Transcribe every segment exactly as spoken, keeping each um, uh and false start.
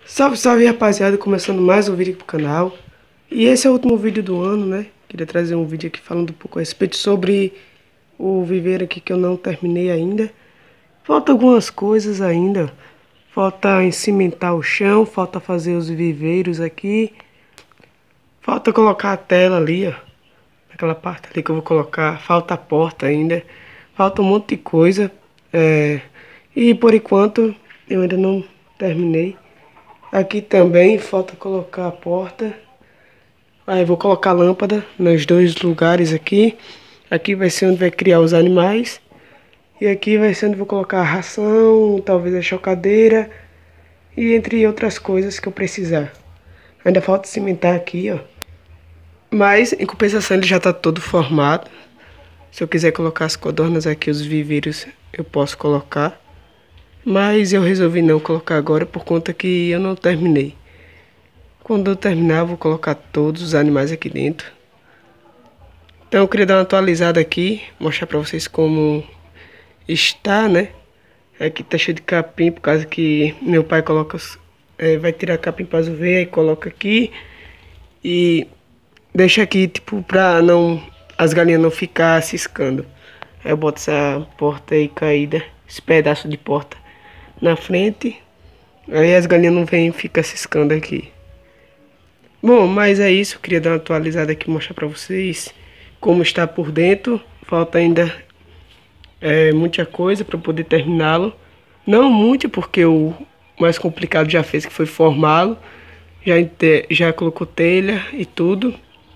Salve, salve rapaziada, começando mais um vídeo aqui pro canal. E esse é o último vídeo do ano, né? Queria trazer um vídeo aqui falando um pouco a respeito sobre o viveiro aqui que eu não terminei ainda. Falta algumas coisas ainda. Falta encimentar o chão, falta fazer os viveiros aqui. Falta colocar a tela ali, ó. Aquela parte ali que eu vou colocar. Falta a porta ainda. Falta um monte de coisa. É... E por enquanto eu ainda não terminei. Aqui também falta colocar a porta. Aí vou colocar a lâmpada nos dois lugares aqui. Aqui vai ser onde vai criar os animais. E aqui vai ser onde vou colocar a ração, talvez a chocadeira. E entre outras coisas que eu precisar. Ainda falta cimentar aqui, ó. Mas em compensação ele já tá todo formado. Se eu quiser colocar as codornas aqui, os viveiros, eu posso colocar. Mas eu resolvi não colocar agora por conta que eu não terminei. Quando eu terminar, eu vou colocar todos os animais aqui dentro. Então eu queria dar uma atualizada aqui, mostrar pra vocês como está, né? Aqui tá cheio de capim, por causa que meu pai coloca, é, vai tirar capim pra ver, aí coloca aqui. E deixa aqui, tipo, pra não, as galinhas não ficar ciscando. Aí eu boto essa porta aí caída, esse pedaço de porta na frente, aí as galinhas não vêm e ficam ciscando aqui. Bom, mas é isso, eu queria dar uma atualizada aqui, mostrar pra vocês como está por dentro. Falta ainda é, muita coisa para poder terminá-lo. Não muito, porque o mais complicado já fez, que foi formá-lo. Já, já colocou telha e tudo.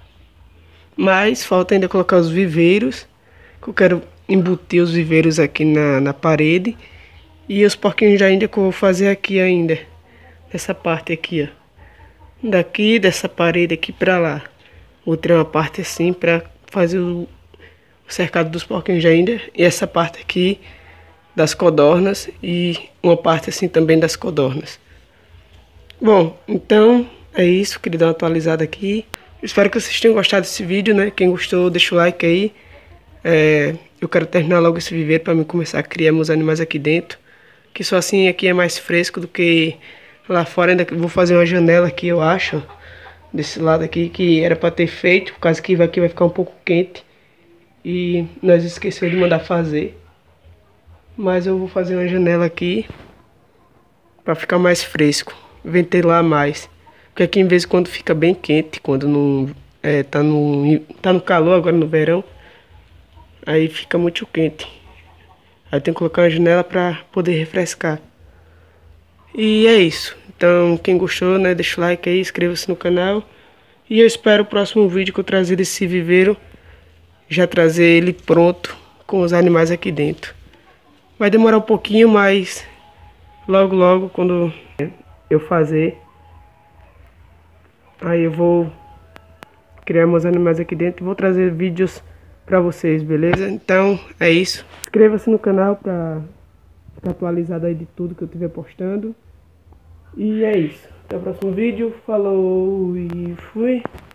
Mas falta ainda colocar os viveiros, que eu quero embutir os viveiros aqui na, na parede. E os porquinhos de Índia que eu vou fazer aqui ainda. Essa parte aqui, ó. Daqui, dessa parede aqui pra lá. Vou tirar uma parte assim pra fazer o, o cercado dos porquinhos de Índia. E essa parte aqui das codornas. E uma parte assim também das codornas. Bom, então é isso. Queria dar uma atualizada aqui. Espero que vocês tenham gostado desse vídeo, né? Quem gostou, deixa o like aí. É, eu quero terminar logo esse viveiro pra mim começar a criar meus animais aqui dentro. Que só assim aqui é mais fresco do que lá fora. Ainda vou fazer uma janela aqui, eu acho, desse lado aqui, que era para ter feito, por causa que aqui vai ficar um pouco quente. E nós esquecemos de mandar fazer. Mas eu vou fazer uma janela aqui para ficar mais fresco, ventilar mais. Porque aqui em vez de quando fica bem quente, quando não é, tá no tá no calor agora no verão, aí fica muito quente. Aí tem que colocar uma janela para poder refrescar. E é isso. Então, quem gostou, né, deixa o like aí, inscreva-se no canal. E eu espero o próximo vídeo que eu trazer desse viveiro, já trazer ele pronto, com os animais aqui dentro. Vai demorar um pouquinho, mas logo, logo, quando eu fazer, aí eu vou criar meus animais aqui dentro e vou trazer vídeos pra vocês, beleza? Então, é isso. Inscreva-se no canal pra ficar atualizado aí de tudo que eu estiver postando. E é isso. Até o próximo vídeo. Falou e fui.